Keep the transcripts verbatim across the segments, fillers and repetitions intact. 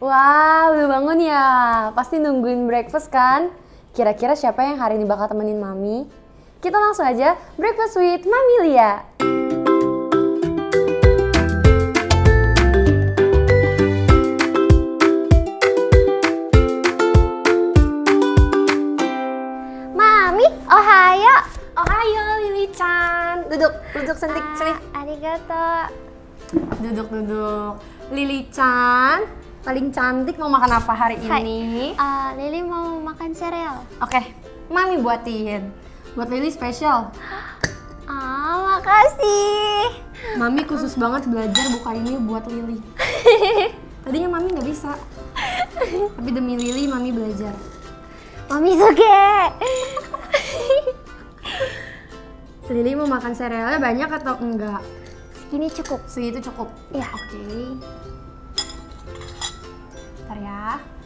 Wah, udah bangun ya? Pasti nungguin breakfast kan? Kira-kira siapa yang hari ini bakal temenin Mami? Kita langsung aja breakfast with Mami Lia. Mami, ohayo. Ohayo, Lili-chan. Duduk, duduk sentik, sini. Arigato. Duduk, duduk. Lili-chan, paling cantik mau makan apa hari ini? Uh, Lili mau makan sereal. Oke, Mami buatin. Buat Lili spesial. Ah, makasih. Mami khusus banget belajar buka ini buat Lili. Tadinya Mami nggak bisa, tapi demi Lili Mami belajar. Mami suge. Lili mau makan serealnya banyak atau enggak? Segini cukup. Segitu cukup? Iya. Oke. Bentar ya.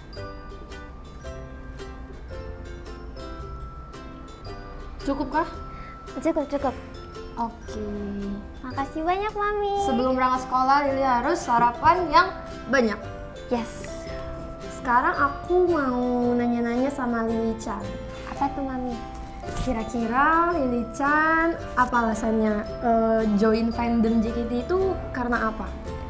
Cukup kah? Cukup, cukup. Oke. Makasih banyak, Mami. Sebelum berangkat sekolah, Lili harus sarapan yang banyak. Yes. Sekarang aku mau nanya-nanya sama Lili-chan. Apa tuh, Mami? Kira-kira Lili-chan apa alasannya uh, join fandom J K T itu karena apa?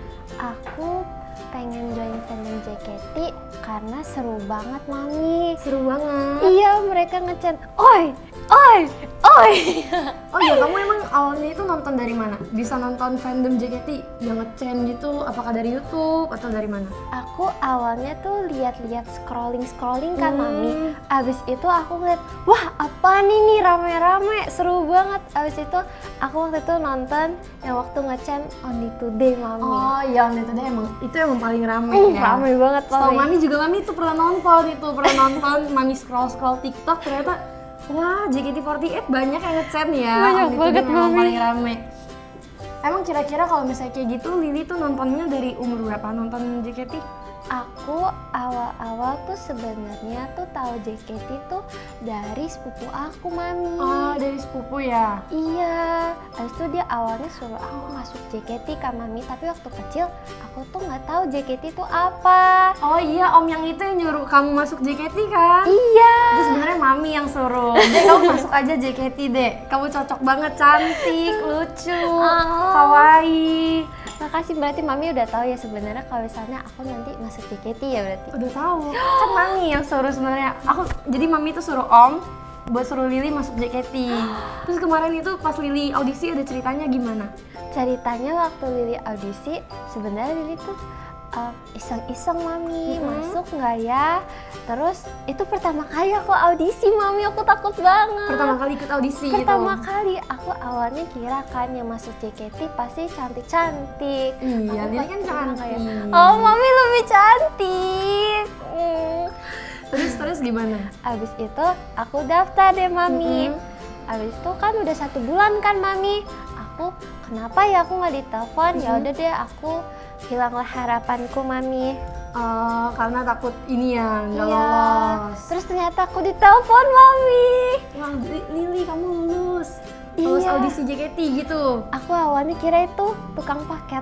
Aku pengen join fandom J K T karena seru banget, Mami. Seru banget. Iya, mereka ngechat, oi, oi, oi. Oh iya, kamu emang awalnya itu nonton dari mana? Bisa nonton fandom J K T yang nge-chan gitu, apakah dari YouTube atau dari mana? Aku awalnya tuh lihat-lihat scrolling-scrolling kan, Hmm. Mami. Abis itu aku ngeliat, wah apa nih nih rame-rame, seru banget. Abis itu aku waktu itu nonton yang waktu ngechan Only Today, Mami. Oh iya, itu deh emang itu emang paling rame Uh, ya. rame banget, Setahu Mami. Mami juga Mami tuh pernah nonton itu, pernah nonton Mami scroll-scroll TikTok ternyata wah J K T empat delapan banyak yang nge-chat ya. Banyak Itu banget, dia memang Mami. paling rame. Emang kira-kira kalau misalnya kayak gitu Lili tuh nontonnya dari umur berapa nonton J K T? Aku awal-awal tuh sebenarnya tuh tahu J K T tuh dari sepupu aku, Mami. Oh, dari sepupu ya? Iya, habis itu dia awalnya suruh aku masuk J K T kan, Mami. Tapi waktu kecil aku tuh nggak tahu J K T itu apa. Oh iya, om yang itu yang nyuruh kamu masuk J K T kan? Iya. Itu sebenarnya Mami yang suruh. Dek, kamu masuk aja J K T, Dek. Kamu cocok banget, cantik, lucu, Oh. kawaii. Makasih, berarti Mami udah tahu ya sebenarnya kalau misalnya aku nanti masuk J K T ya berarti. Udah tahu. Kan Mami yang suruh sebenarnya. Aku jadi Mami tuh suruh om buat suruh Lili masuk J K T. Terus kemarin itu pas Lili audisi ada ceritanya gimana? Ceritanya waktu Lili audisi, sebenarnya Lili tuh uh, iseng-iseng, Mami, Mm-hmm. masuk nggak ya? Terus itu pertama kali aku audisi, Mami, aku takut banget. Pertama kali ikut audisi Pertama gitu. kali, aku awalnya kira kan yang masuk J K T pasti cantik-cantik. Iya, Aku Lili pas kan bilang cantik. kayak, oh, Mami lebih cantik. Hmm. Terus terus gimana? Abis itu aku daftar deh, Mami. Mm-hmm. Abis itu kan udah satu bulan kan, Mami. Aku kenapa ya aku nggak ditelepon? Ya Mm-hmm. udah deh, aku hilanglah harapanku, Mami. Uh, karena takut ini ya nggak Iya. lolos. Terus ternyata aku ditelepon, Mami. Wah, Li- Lili kamu lulus. Lulus Iya. audisi J K T gitu. Aku awalnya kira itu tukang paket.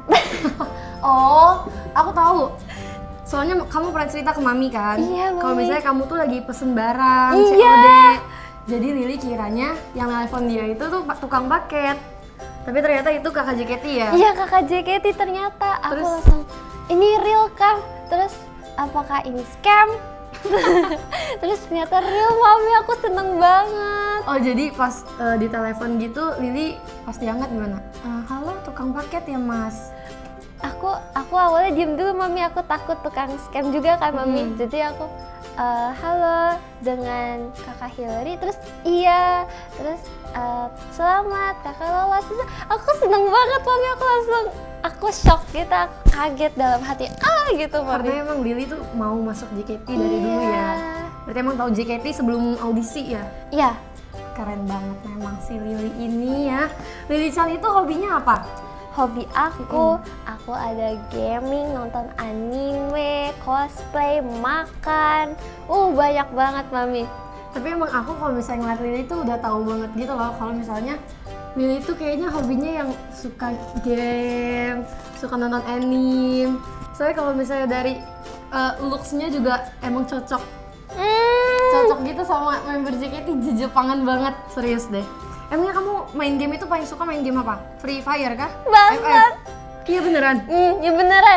Oh, aku tahu. Soalnya kamu pernah cerita ke Mami kan? Iya, Kalau Mami. misalnya kamu tuh lagi pesen barang, Iya. C O D. Jadi Lili kiranya yang nelpon dia itu tuh pak- tukang paket. Tapi ternyata itu kakak J K T ya? Iya, kakak J K T ternyata. Aku Terus? langsung, ini real kah? Terus apakah ini scam? Terus ternyata real, Mami. Aku seneng banget. Oh, jadi pas uh, di telepon gitu Lili pas diangkat gimana? "Uh, halo tukang paket ya mas?" Aku aku awalnya diem dulu, Mami. Aku takut tukang scam juga kan, Mami. Hmm. Jadi aku "Eh, halo, dengan kakak Hillary." Terus iya, terus "Eh, selamat kakak lolos." Terus aku seneng banget, Mami. Aku langsung aku shock gitu, aku kaget dalam hati, ah gitu, Mami. Karena emang Lili tuh mau masuk J K T dari dulu ya. Iya. Berarti emang tahu J K T sebelum audisi ya? Iya. Keren banget memang si Lili ini ya. Lili-chan itu hobinya apa? Hobi aku, aku ada gaming, nonton anime, cosplay, makan, uh banyak banget, Mami. Tapi emang aku kalau misalnya ngeliat Lili tuh udah tahu banget gitu loh kalau misalnya Lili tuh kayaknya hobinya yang suka game, suka nonton anime. Soalnya kalau misalnya dari uh, looks-nya juga emang cocok. Hmm. Cocok gitu sama member J K T, jejepangan banget, serius deh. Emangnya kamu main game itu paling suka main game apa? Free Fire kah? Banget. F F? Iya beneran? Hmm, ya beneran.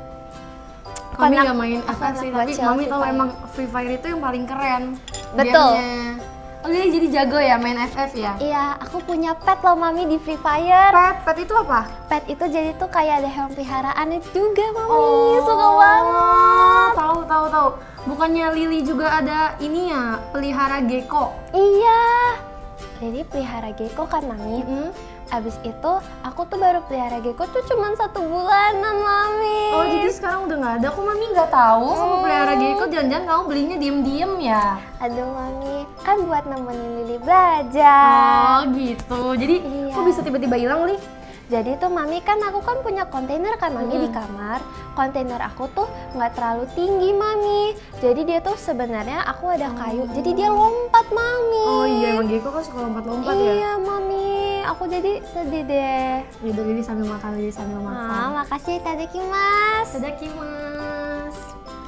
Mami Anak- nggak main F F anak sih, tapi bocil Mami Free tahu Fire. emang Free Fire itu yang paling keren. Betul. Gamenya. Oh Lili jadi jago ya main F F ya? Iya, aku punya pet loh Mami di Free Fire. Pet, pet itu apa? Pet itu jadi tuh kayak ada hewan peliharaan juga Mami. Suka banget. Tahu tahu tahu. Bukannya Lili juga ada ini ya, pelihara gecko? Iya. Jadi pelihara gecko kan Mami. Hmm? Abis itu aku tuh baru pelihara gecko tuh cuma satu bulanan Mami. Oh jadi sekarang udah nggak ada. Kok Mami nggak tahu kamu pelihara gecko? Jangan-jangan kamu belinya diem-diem ya? Aduh Mami, kan buat nemenin Lili belajar. Oh gitu. Jadi Iya. kok bisa tiba-tiba hilang Li? Jadi tuh Mami kan aku kan punya kontainer kan Mami Hmm. di kamar. Kontainer aku tuh nggak terlalu tinggi Mami. Jadi dia tuh sebenarnya aku ada kayu. Jadi dia lompat Mami. Oh iya emang gecko kan suka lompat-lompat ya? Iya Mami, aku jadi sedih deh. Yaudah Lili sambil makan, Lili sambil makan. Ah, makasih Tadakimasu. Tadakimasu.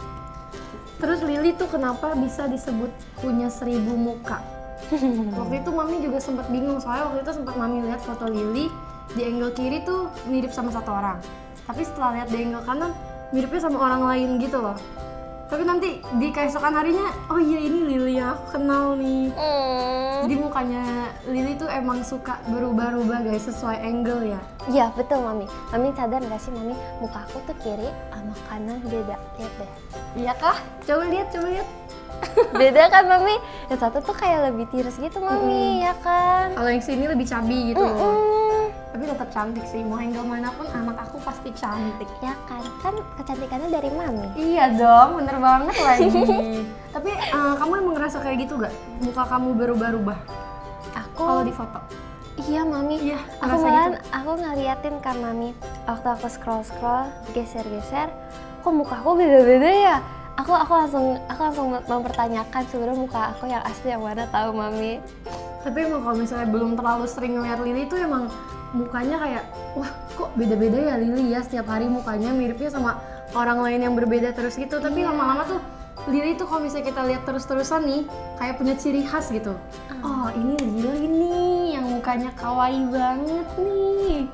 Terus Lili tuh kenapa bisa disebut punya seribu muka? Waktu itu Mami juga sempat bingung, soalnya waktu itu sempat Mami lihat foto Lili di angle kiri tuh mirip sama satu orang, tapi setelah lihat di angle kanan miripnya sama orang lain gitu loh. Tapi nanti di keesokan harinya, oh iya ini Lili yang aku kenal nih. Hmm. Jadi mukanya Lili tuh emang suka berubah-ubah guys, sesuai angle ya. Iya betul Mami. Mami sadar nggak sih Mami, muka aku tuh kiri sama kanan beda. Lihat deh. Iya kah? Coba lihat, coba lihat. Beda kan Mami? Yang satu tuh kayak lebih tirus gitu Mami, ya kan? Kalau yang sini lebih cabi gitu loh. Mm-mm. Tapi tetap cantik sih, mau angle manapun anak aku pasti cantik. Ya kan, kan kecantikannya dari Mami. Iya dong, bener banget lagi. Tapi eh, kamu emang ngerasa kayak gitu gak? Muka kamu berubah-ubah Aku kalau di foto? Iya Mami, Iya, aku ngerasa malahan gitu. aku ngeliatin kan Mami. Waktu aku scroll-scroll, geser-geser, kok muka aku beda-beda ya? Aku aku langsung aku langsung mempertanyakan sebenarnya muka aku yang asli yang mana tahu Mami. Tapi emang kalau misalnya belum terlalu sering ngeliat Lili tuh emang mukanya kayak, wah kok beda-beda ya Lili ya, setiap hari mukanya miripnya sama orang lain yang berbeda terus gitu. Tapi Iya. lama-lama tuh Lili tuh kalau misalnya kita lihat terus-terusan nih, kayak punya ciri khas gitu. Oh ini Lili nih yang mukanya kawaii banget nih.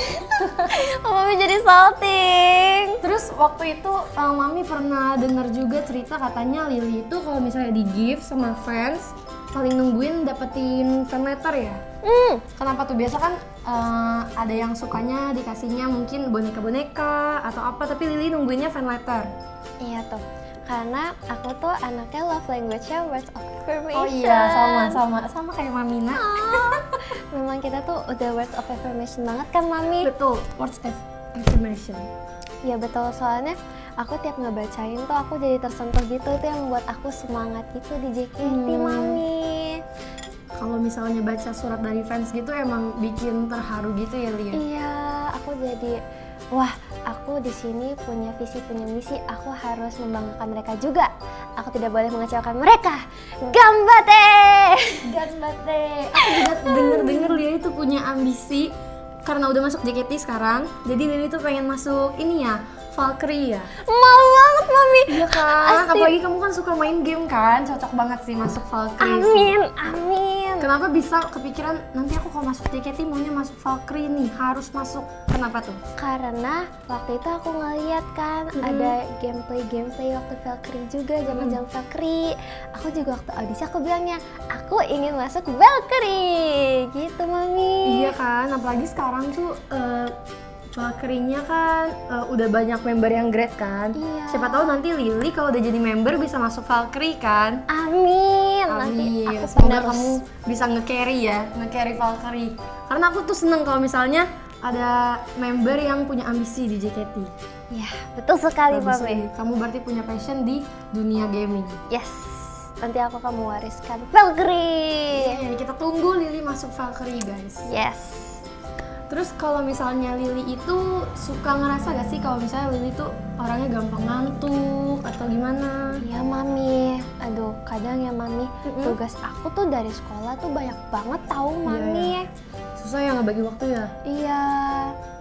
Oh, Mami jadi salting. Terus waktu itu uh, Mami pernah dengar juga cerita katanya Lili itu kalau misalnya di gift sama fans paling nungguin dapetin fan letter ya. Hmm, Kenapa tuh? Biasa kan uh, ada yang sukanya dikasihnya mungkin boneka-boneka atau apa, tapi Lili nungguinnya fan letter. iya tuh. Karena aku tuh anaknya love language-nya words of affirmation. Oh iya, sama sama sama kayak Mamina. Oh, memang kita tuh udah words of affirmation banget kan Mami? Betul, words of affirmation. Iya betul, soalnya aku tiap ngebacain tuh aku jadi tersentuh gitu, itu yang membuat aku semangat gitu di J K T Hmm. Mami. Kalau misalnya baca surat dari fans gitu emang bikin terharu gitu ya Lia. Iya, aku jadi wah, aku di sini punya visi, punya misi, aku harus membanggakan mereka juga. Aku tidak boleh mengecewakan mereka. Gambate! Gambate. Aku juga denger-denger Lia itu punya ambisi karena udah masuk J K T sekarang. Jadi Lili tuh pengen masuk ini ya, Valkyrie ya. Mau banget Mami. Iya kan, Asli. apalagi kamu kan suka main game kan, cocok banget sih masuk Valkyrie. Amin, amin. Kenapa bisa kepikiran nanti aku kalau masuk J K T maunya masuk Valkyrie nih, harus masuk. Kenapa tuh? Karena waktu itu aku ngeliat kan Mm-mm. ada gameplay-gameplay waktu Valkyrie juga, zaman-zaman Valkyrie. Aku juga waktu audisi aku bilangnya, aku ingin masuk Valkyrie. Gitu Mami. Iya kan, apalagi sekarang tuh uh, Valkyrie-nya kan uh, udah banyak member yang great kan. Iya. Siapa tahu nanti Lili kalau udah jadi member bisa masuk Valkyrie kan. Amin. Nanti Amin. aku Semoga penerus. kamu bisa nge-carry ya, nge-carry Valkyrie. Karena aku tuh seneng kalau misalnya ada member yang punya ambisi di J K T. Ya, betul sekali Bagus Mami. sih. Kamu berarti punya passion di dunia gaming. Yes. Nanti aku akan mewariskan Valkyrie. Jadi kita tunggu Lili masuk Valkyrie guys. Yes. Terus kalau misalnya Lili itu suka ngerasa gak sih kalau misalnya Lili tuh orangnya gampang ngantuk atau gimana? Iya Mami. Aduh, kadang ya Mami, Mm-mm. tugas aku tuh dari sekolah tuh banyak banget tahu Mami. Susah ya ngebagi waktu ya? Iya.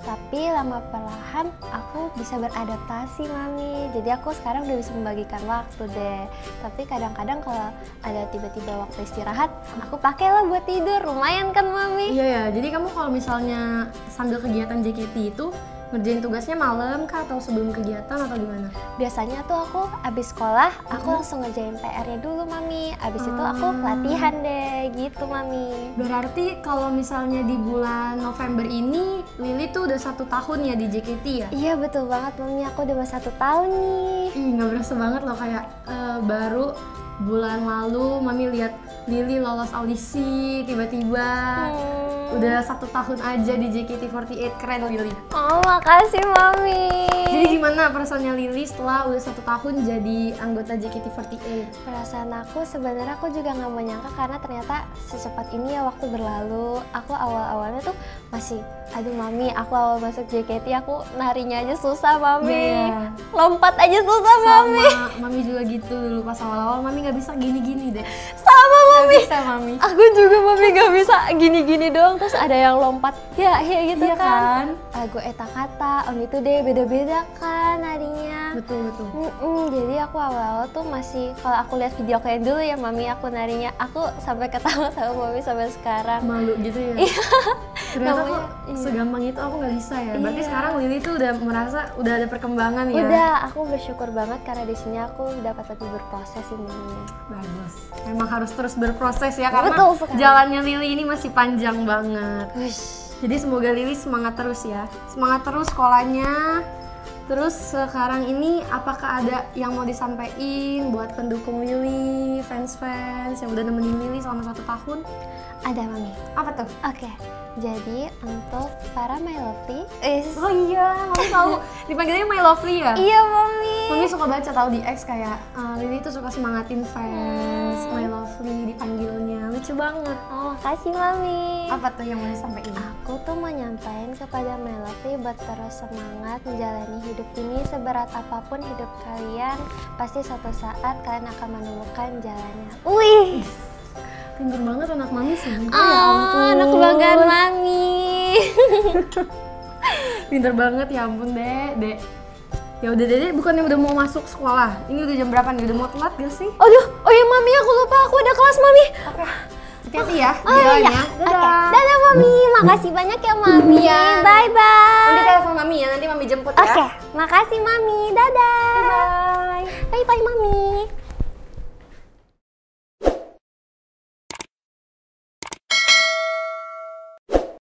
Tapi lama perlahan aku bisa beradaptasi mami. Jadi aku sekarang udah bisa membagikan waktu deh. Tapi kadang-kadang kalau ada tiba-tiba waktu istirahat, aku pakailah buat tidur. Lumayan kan mami? Iya ya, jadi kamu kalau misalnya sambil kegiatan J K T itu ngerjain tugasnya malam kah atau sebelum kegiatan atau gimana? Biasanya tuh aku abis sekolah, aku Hmm. langsung ngerjain P R-nya dulu mami. Abis itu aku latihan deh, gitu mami. Berarti kalau misalnya di bulan November ini, Lili tuh udah satu tahun ya di J K T ya? Iya betul banget mami, aku udah mau satu tahun nih. Ih, nggak berasa banget loh, kayak eh, baru bulan lalu Mami lihat Lili lolos audisi tiba-tiba. Hmm. Udah satu tahun aja di J K T empat delapan, keren Lili. Oh makasih mami. Jadi gimana perasaannya Lili setelah udah satu tahun jadi anggota J K T empat delapan? Perasaan aku sebenarnya aku juga nggak menyangka karena ternyata secepat ini ya waktu berlalu. Aku awal-awalnya tuh masih, aduh mami, aku awal masuk J K T aku narinya aja susah mami. Iya. Lompat aja susah mami. Sama Mami juga gitu dulu pas awal-awal, Mami nggak bisa gini-gini deh. Sama Nggak mami. bisa Mami. Aku juga mami nggak bisa gini-gini doang, terus ada yang lompat ya ya gitu Iya kan. kan? Aku eta kata, om itu deh beda-beda kan narinya. Betul betul. Mm-mm, jadi aku awal-awal tuh masih, kalau aku lihat video kayak dulu ya mami aku narinya, aku sampai ketawa-tawa mami sampai sekarang. Malu gitu ya. Iya. Ternyata Namanya, kok iya. segampang itu aku nggak bisa ya. Berarti Iya. sekarang Lili tuh udah merasa udah ada perkembangan ya. Udah, aku bersyukur banget karena di sini aku dapat lebih berproses sih mami. Bagus. Memang harus terus berproses ya karena Betul sekali. jalannya Lili ini masih panjang banget. Wish. Jadi semoga Lili semangat terus ya. Semangat terus sekolahnya. Terus sekarang ini apakah ada yang mau disampaikan buat pendukung Lili, fans-fans yang udah nemenin Lili selama satu tahun? Ada mami. Apa tuh? Oke, jadi untuk para my lovely, eh, Oh iya, Mami tahu. Dipanggilnya My Lovely ya? iya mami. Mami suka baca tahu di X kayak uh, Lili tuh suka semangatin fans, Hmm. My Lovely dipanggilnya. Lucu banget. Oh makasih mami. Apa tuh yang mau disampaikan? Aku tuh mau nyampein kepada my lovely buat terus semangat menjalani hidup ini. Seberat apapun hidup kalian, pasti suatu saat kalian akan menemukan jalannya. Wih, Pinter banget anak Mami sih. oh, ya ampun. anak kebanggaan mami. Pinter banget ya ampun, Dek. Dek. Ya udah Dede, bukannya udah mau masuk sekolah. Ini udah jam berapa nih? Udah mau telat gak sih? Aduh, oh iya mami, aku lupa aku ada kelas mami. Oke. Hati-hati ya Oh iya, jalannya. oke. Dadah mami, makasih banyak ya mami. Iya. Bye bye. Nanti telepon Mami ya, nanti Mami jemput ya. Oke, makasih mami. Dadah. Bye. Bye bye mami.